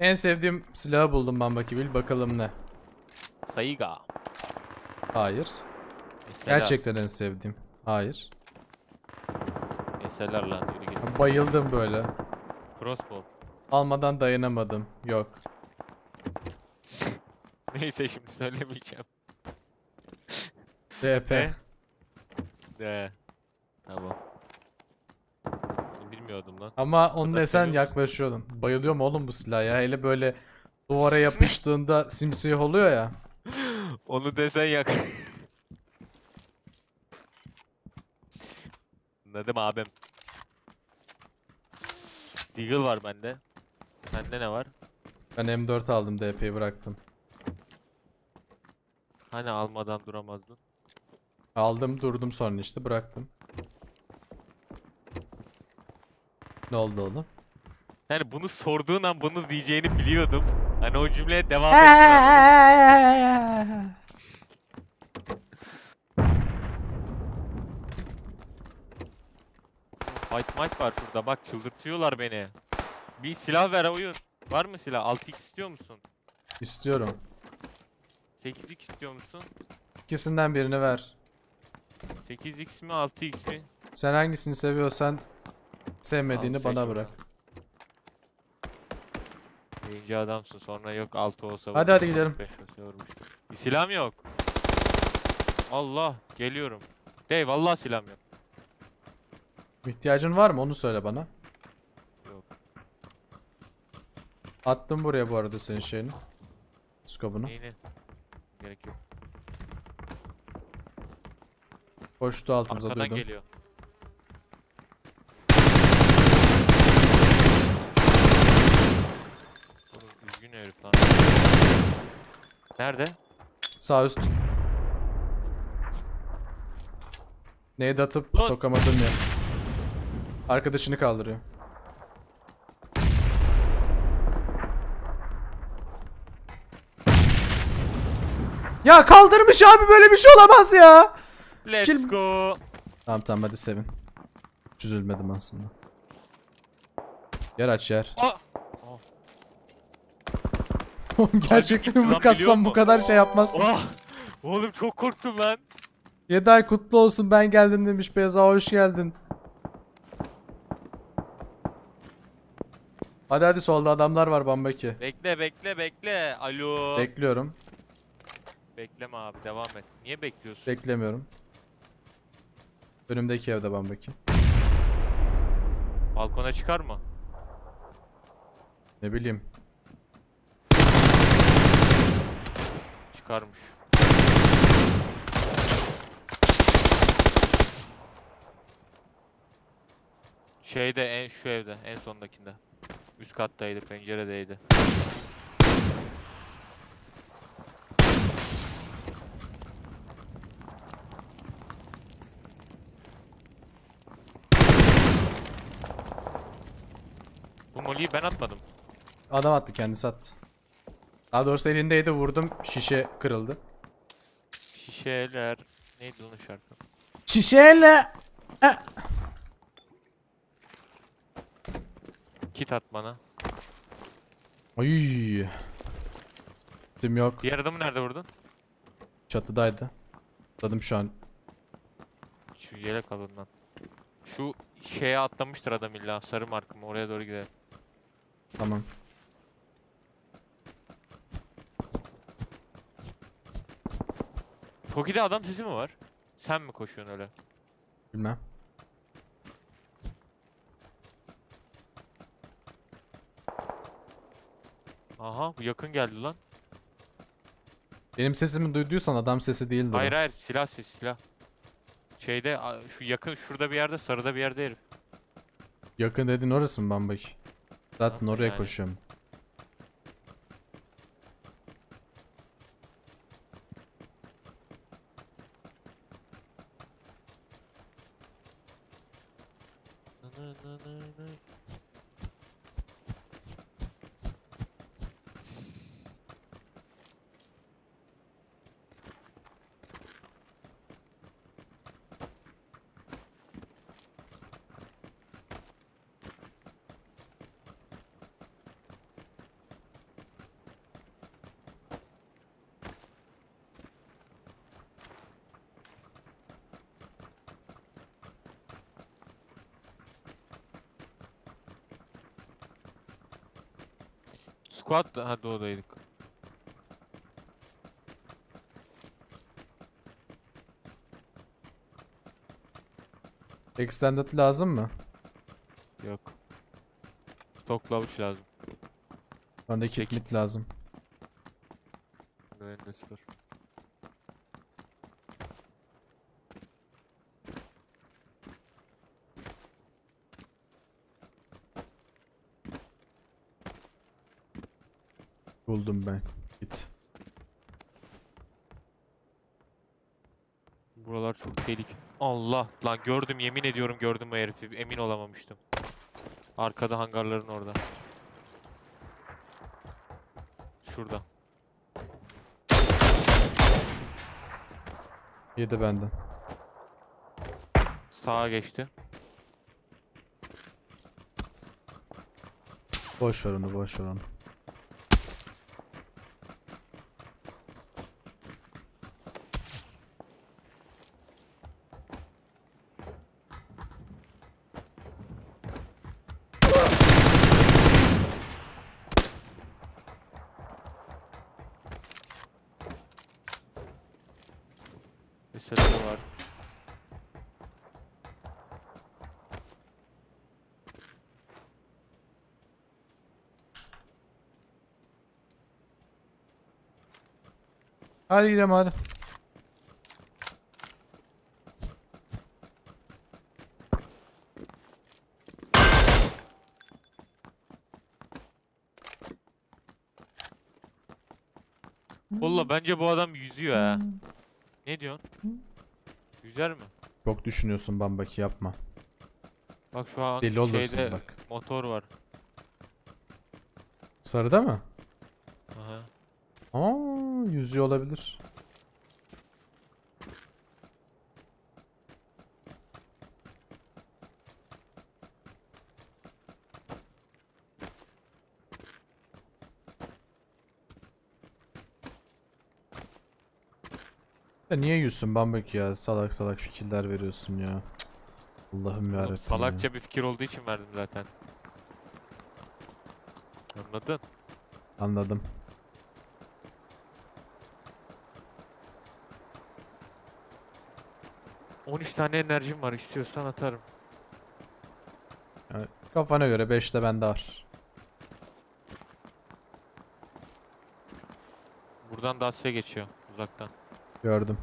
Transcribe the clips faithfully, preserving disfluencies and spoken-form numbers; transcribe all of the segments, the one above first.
En sevdiğim silahı buldum Bambaki, bil bakalım ne? Saiga. Hayır. Mesela. Gerçekten en sevdiğim. Hayır. Mesela lan yürü git. Bayıldım böyle. Crossbow. Almadan dayanamadım. Yok. Neyse şimdi söylemeyeceğim. D P. Ne? De. Tamam. Bilmiyordum lan. Ama onu kadar desen seviyor musun? yaklaşıyordum. Bayılıyorum oğlum bu silah ya. Hele böyle duvara yapıştığında simsiyah oluyor ya. Onu desen yak. Anladım abim. Deagle var bende. Sende ne var? Ben M dört aldım, D P'yi bıraktım. Hani almadan duramazdın? Aldım durdum sonra işte bıraktım. Ne oldu oğlum? Yani bunu sorduğun an bunu diyeceğini biliyordum. Hani o cümleye devam etmiyorum. Fight might var şurada bak çıldırtıyorlar beni. Bir silah ver oyun. Var mı silah? altı x istiyor musun? İstiyorum. sekiz x istiyor musun? İkisinden birini ver. sekiz x mi altı x mi? Sen hangisini seviyorsan sevmediğini Al, bana seç bırak. onu. Birinci adamsın sonra yok altı olsa Hadi hadi gidelim. beş olsa vurmuş. Bir silahım yok. Allah geliyorum. Dey vallahi silahım yok. İhtiyacın var mı onu söyle bana. Yok. Attım buraya bu arada senin şeyini. Skobunu. Neyini? Gerek yok. Koştu altımıza, Arkadan duydum. geliyor. Oğlum üzgün herif lan. Nerede? Sağ üst. Neydi atıp Lan! sokamadım ya. Arkadaşını kaldırıyor. Ya kaldırmış abi, böyle bir şey olamaz ya. Let's Kill- go. Tamam tamam hadi sevin. Hiç üzülmedim aslında. Yer aç yer. Aa! Gerçekten gitti lan, yumruk biliyor atsam bu musun? kadar şey yapmazsın. Oh! Oğlum çok korktum lan. yedi ay kutlu olsun, ben geldim demiş Beyza, hoş geldin. Hadi hadi, solda adamlar var Bambaki. Bekle bekle bekle. Alo. Bekliyorum. Bekleme abi devam et. Niye bekliyorsun? Beklemiyorum. Önümdeki evde Bambaki. Balkona çıkar mı? Ne bileyim. Çıkarmış. Şeyde en şu evde en sondakinde. Üst kattaydı, penceredeydi. Bu molly'yi ben atmadım. Adam attı, kendisi attı. Daha doğrusu elindeydi, vurdum, şişe kırıldı. Şişeler. Neydi onun şarkı? Şişeyle. Kit at bana. Ay. Tim yok. Diğer adamı nerede vurdun? Çatıdaydı. Atladım şu an. Şu yelek alından. Şu şeye atlamıştır adam illa. Sarı markımı oraya doğru gidelim. Tamam. Toki'de adam sesi mi var? Sen mi koşuyorsun öyle? Bilmem. Aha bu yakın geldi lan. Benim sesimi duyduysan adam sesi değildir. Hayır o. hayır silah sesi silah. Şeyde a- şu yakın şurada bir yerde sarıda bir yerde herif. Yakın dedin orası mı Bambaki? Zaten Ha, oraya yani. koşuyorum. Squad da hadi oradaydık. Extended lazım mı? Yok. Stock lavuç lazım. Bende kit Kit. mit lazım. Önünde sıfır. Buldum ben. Git. Buralar çok tehlikeli. Allah lan gördüm, yemin ediyorum gördüm o herifi. Emin olamamıştım. Arkada hangarların orada. Şurada. Yedi benden. Sağa geçti. Boş ver onu, boş ver onu. Meselesi var. Hadi gidelim hadi. Valla bence bu adam yüzüyor ha. Ne diyorsun? Yüzer mi? Çok düşünüyorsun Bambaki, yapma. Bak şu an Deli olursun şeyde bak. motor var. Sarıda mı? Aha. Aa, yüzüyor olabilir. Ya niye yüzsün Bambaki ya? Salak salak fikirler veriyorsun ya. Cık. Allah'ım Oğlum, yarabbim salakça ya. bir fikir olduğu için verdim zaten. Anladın? Anladım. on üç tane enerjim var, istiyorsan atarım. Yani kafana göre beş de bende var. Buradan Dacia geçiyor uzaktan. Gördüm.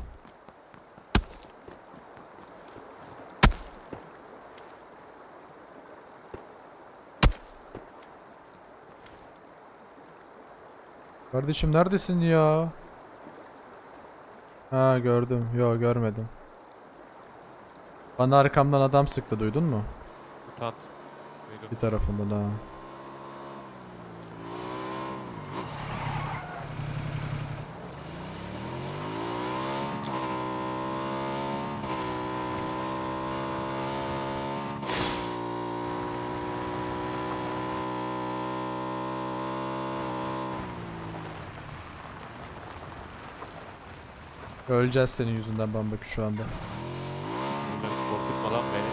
Kardeşim neredesin ya? Ha, gördüm. Yo, görmedim. Bana arkamdan adam sıktı, duydun mu? Mutant. Duydum. Bir tarafından ha. Öleceğiz senin yüzünden Bambaki şu anda. Öyle korkutma lan beni.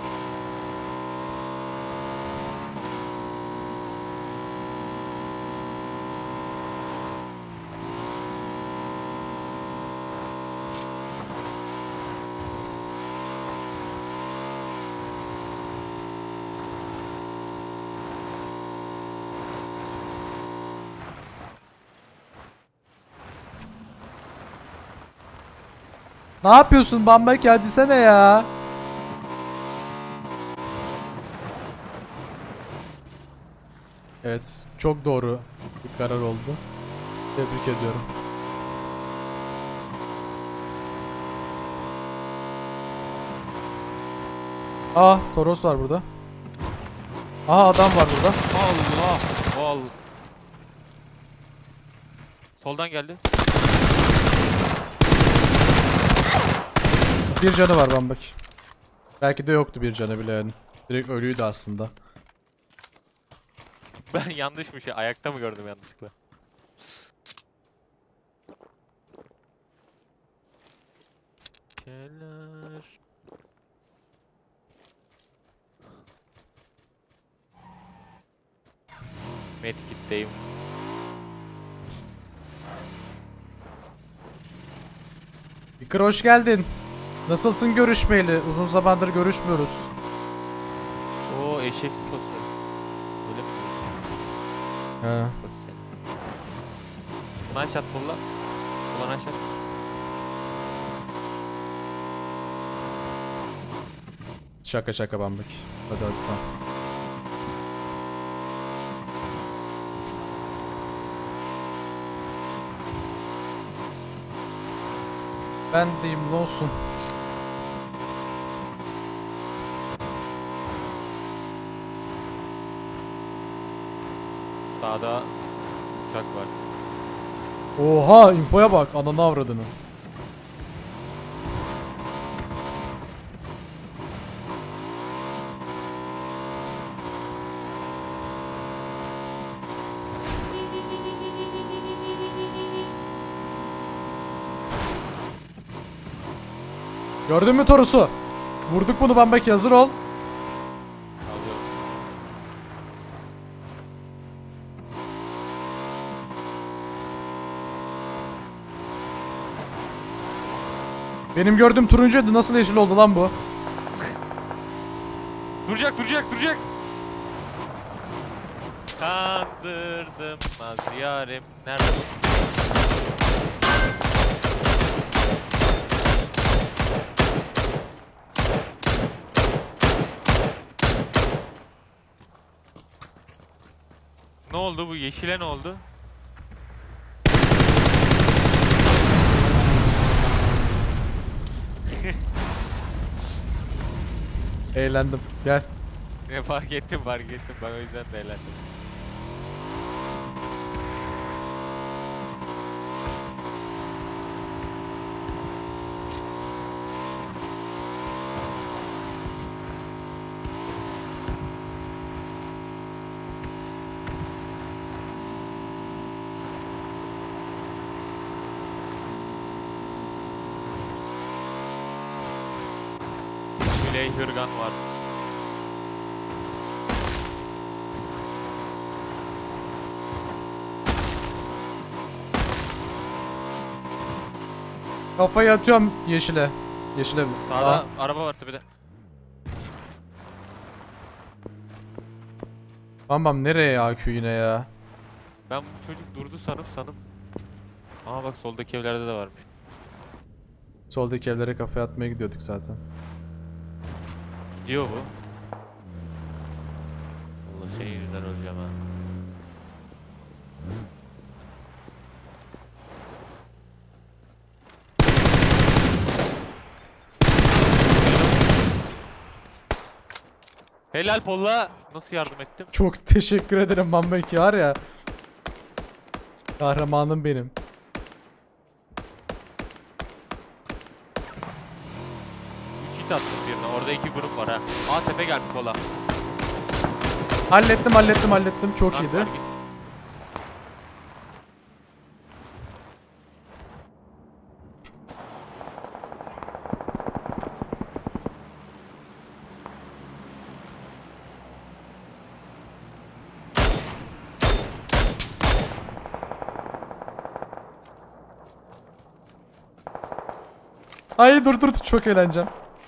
Ne yapıyorsun Bambaki, hadi sene ya. Evet, çok doğru bir karar oldu. Tebrik ediyorum. Aa, Toros var burada. Aha, adam var burada. Allah! Allah! Soldan geldi. Bir canı var Bambaki. Belki de yoktu bir canı bile yani. Direkt ölüydü aslında. Ben yanlış bir şey. Ayakta mı gördüm yanlışlıkla? Şeyler. Medkit'teyim. Kicker hoş geldin. Nasılsın görüşmeyeli? Uzun zamandır görüşmüyoruz. Oo eşek sposu. Öyle mi? He. Sposu senin. Buna şat bulla. Buna şat. Şaka şaka bambik. Hadi hadi tamam. Ben deyim ne olsun. Sağda uçak var. Oha infoya bak ananı avradını. Gördün mü Toros'u? Vurduk bunu Bambaki hazır ol. Alıyorum. Benim gördüğüm turuncuydu nasıl yeşil oldu lan bu? Duracak duracak duracak. Kandırdım az yarim. Nerede bu? Ne oldu bu yeşile ne oldu? Eğlendim gel. Ne fark ettim fark ettim ben o yüzden de eğlendim. Play hırgan var. Kafayı atıyorum yeşile. Yeşile mi? Sağda Aa, araba var tepede. Bam bam nereye ya A Q yine ya? Ben bu çocuk durdu sanıp sanıp. Aa bak soldaki evlerde de varmış. Soldaki evlere kafaya atmaya gidiyorduk zaten. Gidiyor bu. Allah şey yüzünden öleceğim ha. Helal Polla. Nasıl yardım ettim? Çok teşekkür ederim Bambaki var ya. Kahramanım benim. üç hit attım birine. Orada iki grup var ha. Aa tepe gelmiş Polla. Hallettim hallettim hallettim çok Lan, iyiydi. var, git. Ay dur dur çok eğleneceğim.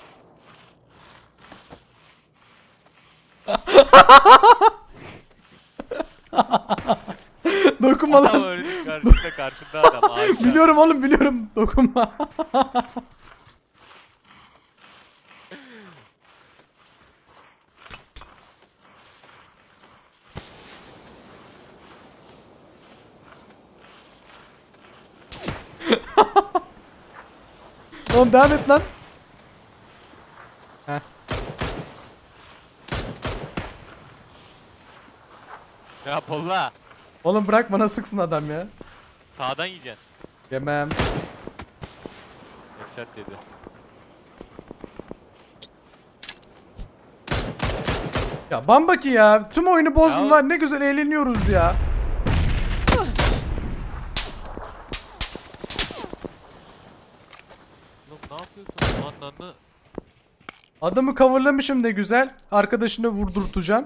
Dokunma Adam lan. öyle karşında karşında adam. Ağaçta. Biliyorum oğlum biliyorum. Dokunma. Oğlum devam et lan. Heh. Ya Polla. Oğlum bırak bana sıksın adam ya. Sağdan yiyeceksin. Yemem. Headshot dedi. Ya Bambaki ya. Tüm oyunu bozdun Ya- lan. Ne güzel eğleniyoruz ya. Oğlum ne yapıyorsun? Ananı. Adamı coverlamışım de güzel. Arkadaşını vurdurtacağım.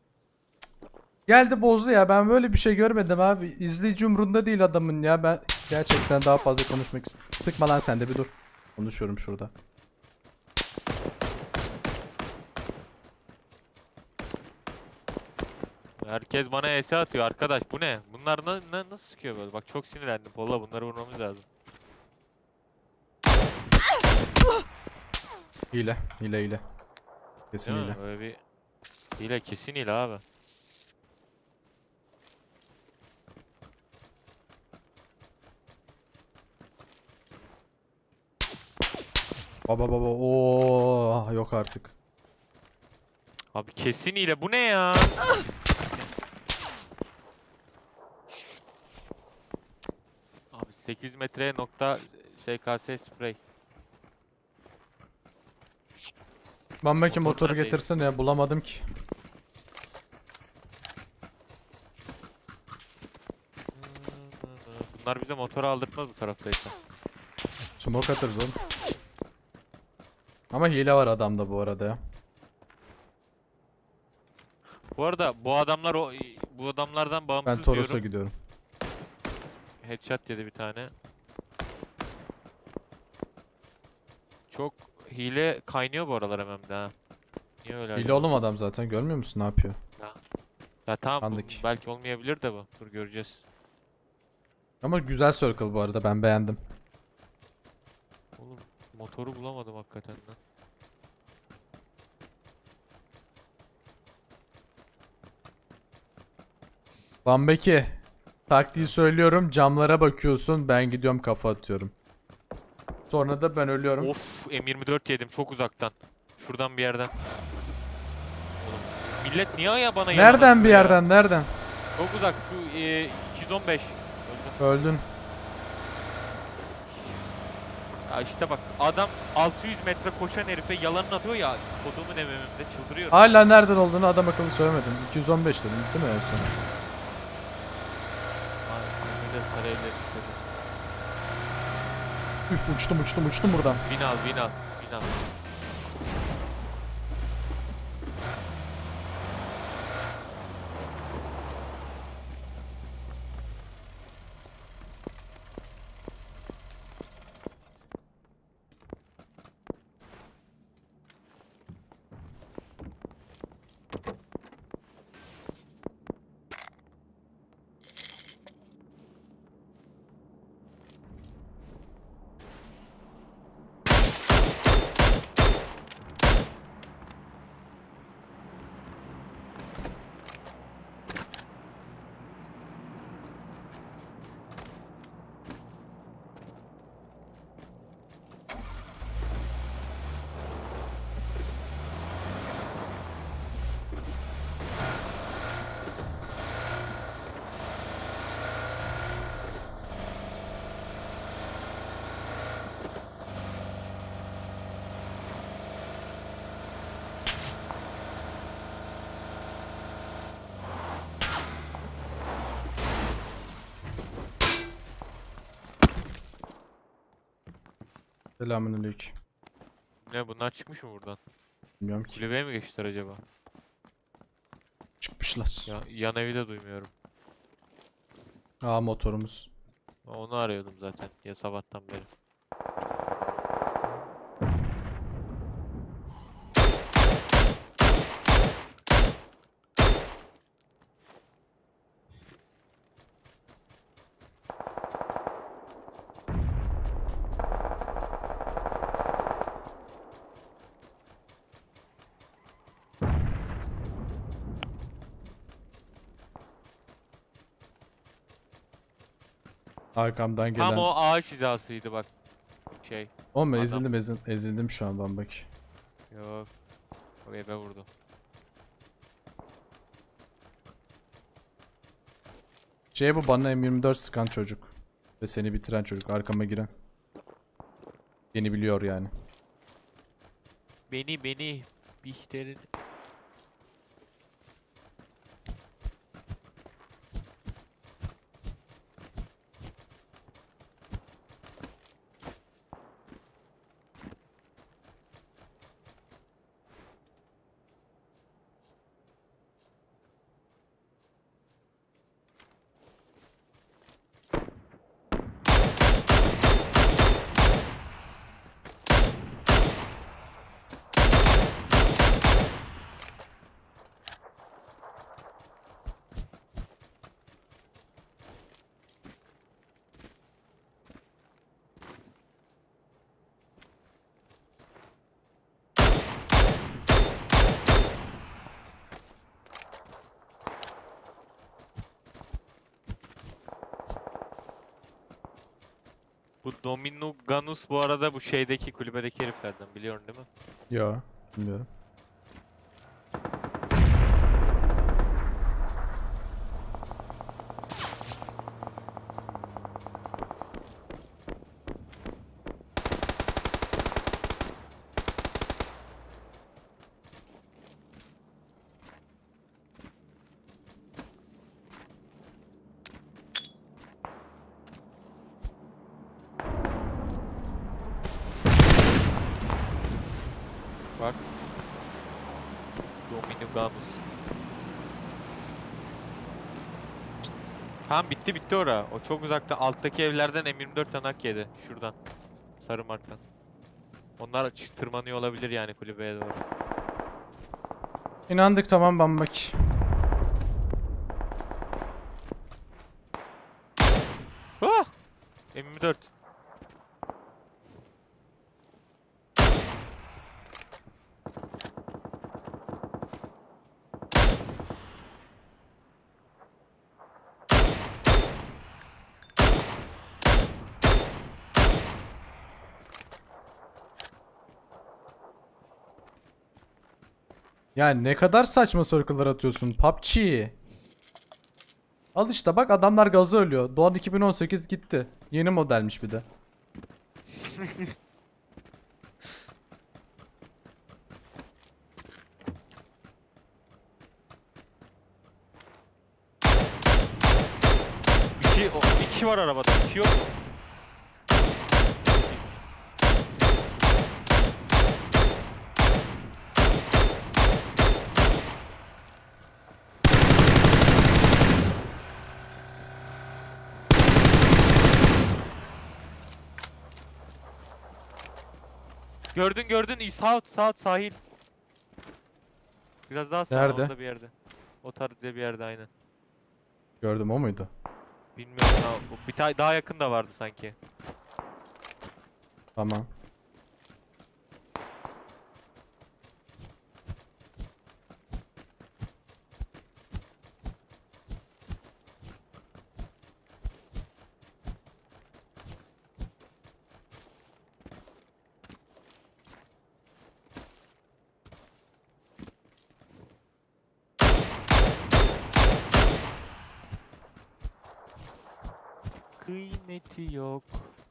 Geldi bozdu ya. Ben böyle bir şey görmedim abi. İzleyici umrunda değil adamın ya. Ben Gerçekten daha fazla konuşmak istiyorum. Sıkma lan sen de bir dur. Konuşuyorum şurada. Herkes bana E S atıyor arkadaş. Bu ne? Bunlar na na- nasıl sıkıyor böyle? Bak çok sinirlendim. Polla bunları vurmamız lazım. Hile. Hile hile. Kesin Değil hile. mi? Böyle bir hile, kesin hile abi. Baba baba. Oo yok artık. Abi kesin hile. Bu ne ya? Abi sekiz metreye nokta S K S sprey. Ben belki Motor motoru neredeydi? getirsin ya bulamadım ki. Bunlar bize motoru aldırtmaz bu taraftaysa. Smoke atarız oğlum. Ama hile var adamda bu arada ya. Bu arada bu adamlar o bu adamlardan Ben bağımsız Toros'a diyorum. gidiyorum. Headshot yedi bir tane. Çok hile kaynıyor bu aralar M M'de ha. Niye öyle Hile acaba? oğlum adam zaten görmüyor musun ne yapıyor? Ya tamam bu Anladık. belki olmayabilir de bu. Dur göreceğiz. Ama güzel circle bu arada ben beğendim. Oğlum motoru bulamadım hakikaten lan. Bambeki. Taktiği söylüyorum camlara bakıyorsun ben gidiyorum kafa atıyorum. Sonra da ben ölüyorum. Of M yirmi dört yedim çok uzaktan. Şuradan bir yerden. Oğlum millet niye ya bana yalan Nereden bir atıyor ya? yerden nereden? Çok uzak şu e, iki yüz on beş. Öldüm. Öldün. Ya işte bak adam altı yüz metre koşan herife yalan atıyor ya. Kodumun M M'imde çıldırıyorum. Hala nereden olduğunu adam akıllı söylemedim. iki yüz on beş dedim değil mi en son? Abi, millet parayla çıkıyor. Üf uçtum uçtum uçtum buradan. Bin al bin al bin al. Selamünaleyküm. Ne bunlar çıkmış mı buradan? Bilmiyorum ki. Kulübeye mi geçtiler acaba? Çıkmışlar. Ya, yan evi de duymuyorum. Aa motorumuz. Onu arıyordum zaten ya sabahtan beri. Arkamdan gelen. Tam o ağaç hizasıydı bak. Şey. Oğlum adam. ezildim ezildim, ezildim şu an Bambaki. Yok. O eve vurdu. Şey bu bana M yirmi dört sıkan çocuk. Ve seni bitiren çocuk arkama giren. Beni biliyor yani. Beni beni. Bihter'in. Bu Dominguez bu arada bu şeydeki kulübedeki heriflerden biliyorsun değil mi? Yo, bilmiyorum. Bak. Dominguez. Tamam bitti bitti ora. O çok uzakta. Alttaki evlerden M yirmi dört tanak yedi. Şuradan. Sarı marktan. Onlar ç- tırmanıyor olabilir yani kulübeye doğru. İnandık, tamam Bambaki. Ah! M yirmi dört. Yani ne kadar saçma circle'lar atıyorsun P U B G. Al işte bak, adamlar gazı ölüyor. Doğan iki bin on sekiz gitti. Yeni modelmiş bir de. Bir kişi, o, bir kişi var arabada. Bir kişi yok mu? Gördün gördün. İyi, Sağ sağ sahil. Biraz daha sağ Nerede? orada bir yerde. O tarzda bir yerde aynen. Gördüm, o muydu? Bilmiyorum ha. bu Bir tane daha yakın da vardı sanki. Tamam. Kıymeti yok.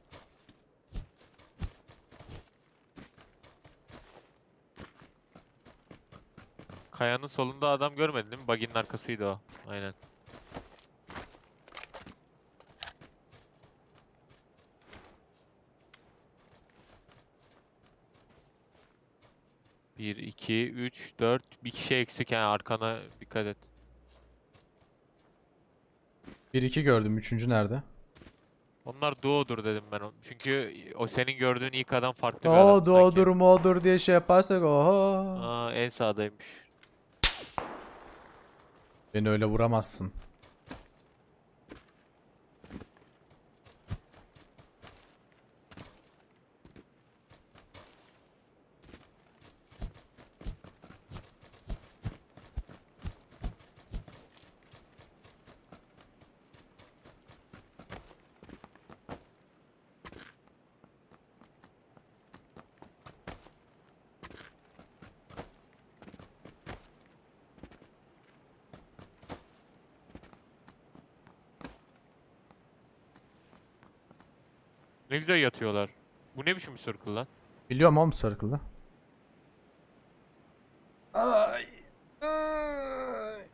Kayanın solunda adam görmedin değil mi? Buggy'nin arkasıydı o. Aynen. Bir, iki, üç, dört. Bir kişi eksik yani arkana dikkat et. bir iki gördüm. Üçüncü nerede? Onlar duo'dur dedim ben. o- Çünkü o senin gördüğün ilk adam farklı bir adam O sanki. doğdur modur diye şey yaparsak oho. Aa en sağdaymış. Beni öyle vuramazsın. Ne güzel yatıyorlar. Bu ne biçim bir circle lan? Biliyorum oğlum circle'ı. Ay. Ay.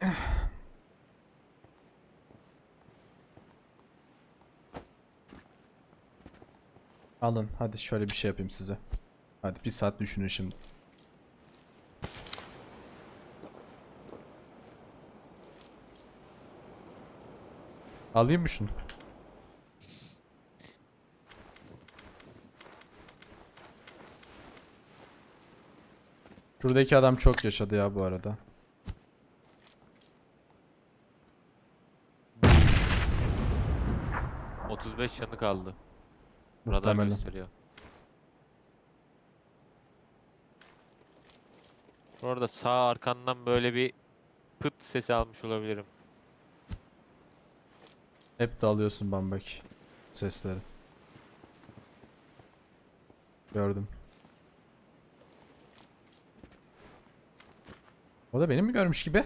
Alın hadi, şöyle bir şey yapayım size. Hadi bir saat düşünün şimdi. Alayım mı şunu? Şuradaki adam çok yaşadı ya bu arada. otuz beş canı kaldı. Radar Muhtemelen. gösteriyor. Orada sağ arkandan böyle bir pıt sesi almış olabilirim. Hep de alıyorsun Bambaki sesleri. Gördüm. O da beni mi görmüş gibi?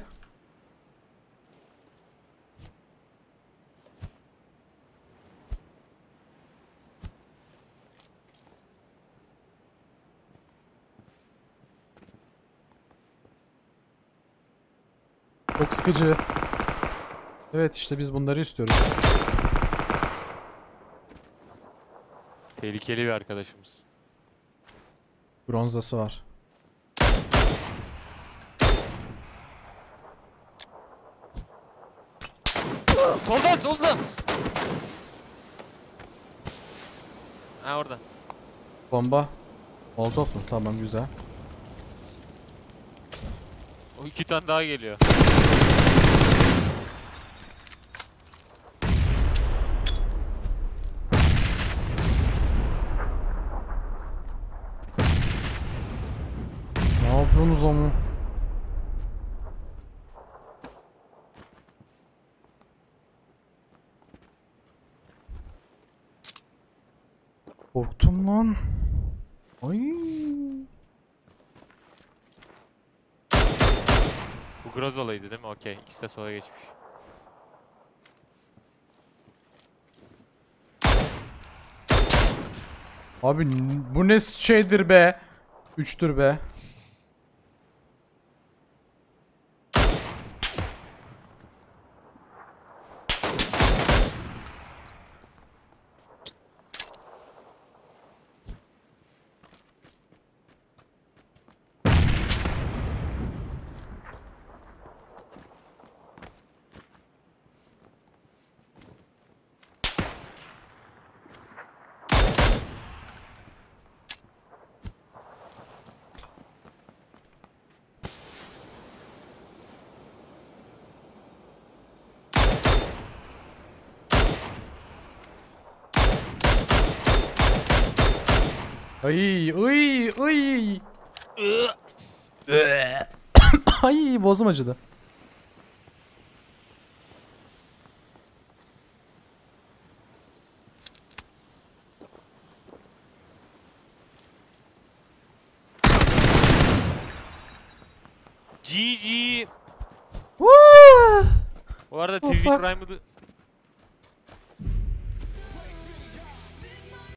Çok sıkıcı. Evet işte biz bunları istiyoruz. Tehlikeli bir arkadaşımız. Bronzası var. Soldan soldan. Ha orada. Bomba. Molotov mu? Tamam güzel. O iki tane daha geliyor. Ne yapıyorsunuz ama? Korktum lan. Ay. Bu Grozola'ydı değil mi? Okey. İkisi de sola geçmiş. Abi n- bu ne şeydir be? Üçtür be. Ay ay ay. Ay boğazım acıdı. G G. Woo! Bu arada Oh, Twitch fuck. Prime'ı